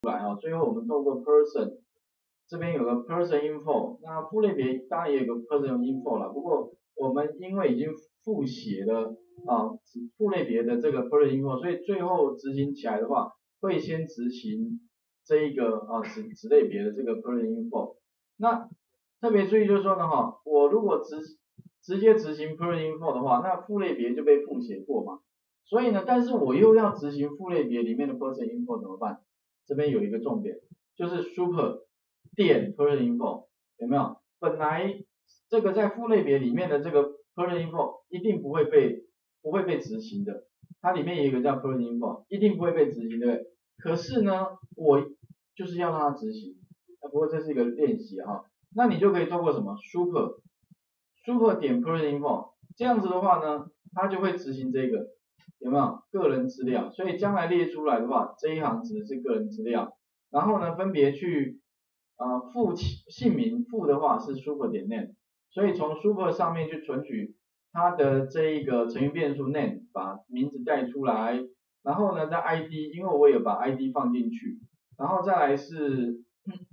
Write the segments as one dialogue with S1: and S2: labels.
S1: 最后我们透过 person 这边有个 person info， 那副类别当然也有个 person info 啦，不过我们因为已经复写了副类别的这个 person info， 所以最后执行起来的话，会先执行这一个子类别的这个 person info。那特别注意就是说呢我如果直接执行 person info 的话，那副类别就被复写过嘛。所以呢，但是我又要执行副类别里面的 person info 怎么办？这边有一个重点，就是 super 点 person info 有没有？本来这个在副类别里面的这个 person info 一定不会被执行的，它里面有一个叫 person info， 一定不会被执行，对不对？可是呢，我就是要让它执行，不过这是一个练习那你就可以透过什么 super 点 person info， 这样子的话呢，它就会执行这个。有没有个人资料？所以将来列出来的话，这一行指的是个人资料，然后呢分别去副姓名副的话是 super 点 name， 所以从 super 上面去存取它的这一个成员变数 name， 把名字带出来，然后呢在 ID， 因为我有把 ID 放进去，然后再来是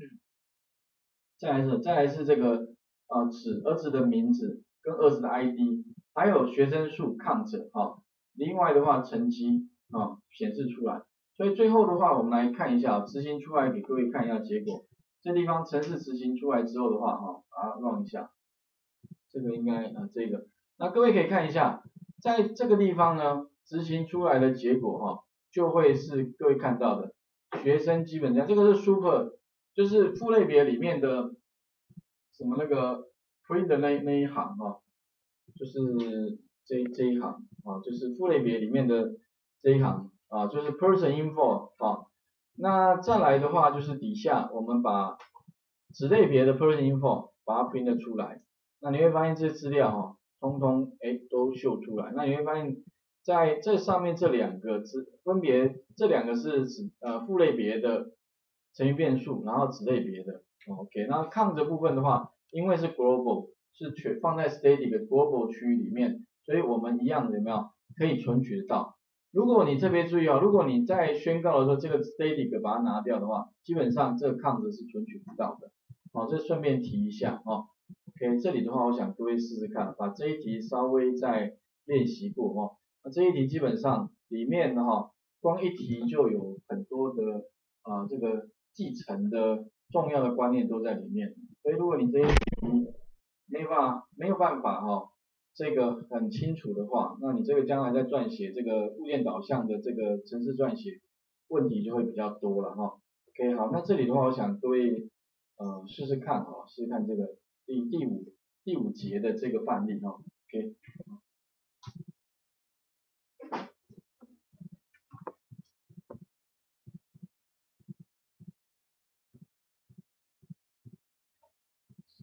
S1: 这个儿子的名字跟儿子的 ID， 还有学生数 count 另外的话，成绩显示出来，所以最后的话，我们来看一下执行出来给各位看一下结果。这地方程式执行出来之后的话把它 run 一下，这个应该这个，那各位可以看一下，在这个地方呢，执行出来的结果就会是各位看到的学生基本上，这个是 super， 就是副类别里面的什么那个 print 的那一行就是这一行就是副类别里面的这一行就是 person info 那再来的话就是底下我们把子类别的 person info 把它 print 出来，那你会发现这些资料通通都秀出来，那你会发现在这上面这两个分别这两个是副类别的成员变数，然后子类别的 OK， 那 count 的部分的话，因为是 global。是放在 static global 区域里面，所以我们一样的有没有可以存取得到？如果你特别注意如果你在宣告的时候这个 static 把它拿掉的话，基本上这个 count 是存取不到的。这顺便提一下OK， 这里的话，我想各位试试看，把这一题稍微再练习过那这一题基本上里面光一题就有很多的这个继承的重要的观念都在里面，所以如果你这一题没有办法这个很清楚的话，那你这个将来在撰写这个物件导向的这个程式撰写问题就会比较多了OK， 好，那这里的话，我想各位试试看这个第五节的这个范例OK。